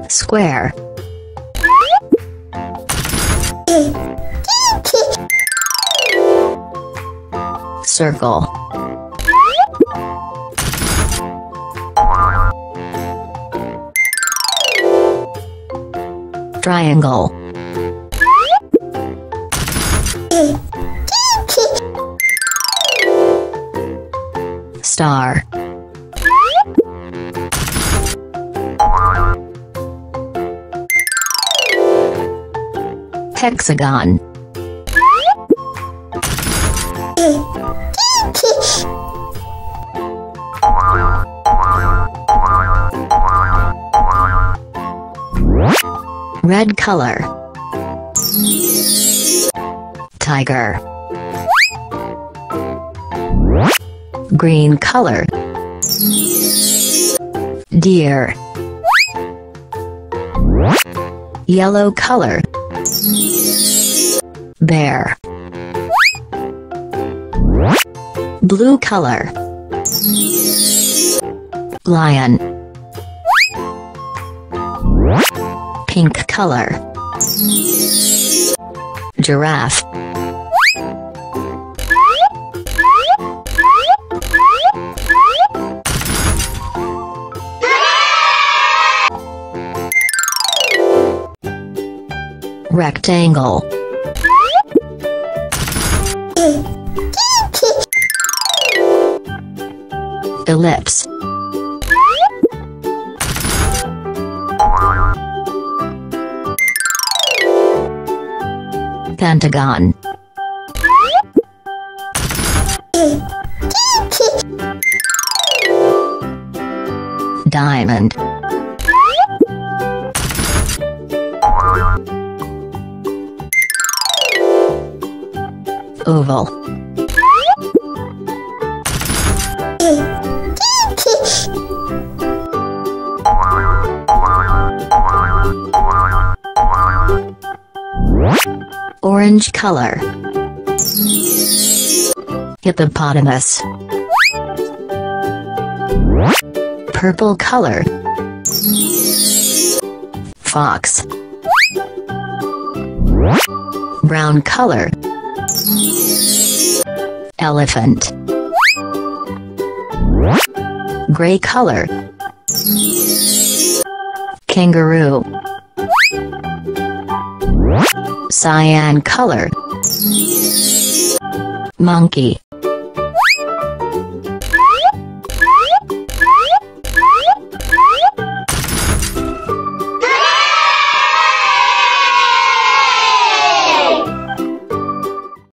Square. Circle. Triangle. Star. Hexagon. Red color. Tiger. Green color. Deer. Yellow color. Bear. Blue color. Lion. Pink color. Giraffe. Rectangle. Ellipse. Pentagon. Diamond. Oval. Orange color. Hippopotamus. Purple color. Fox. Brown color. Elephant. Gray color. Kangaroo. Cyan color. Monkey.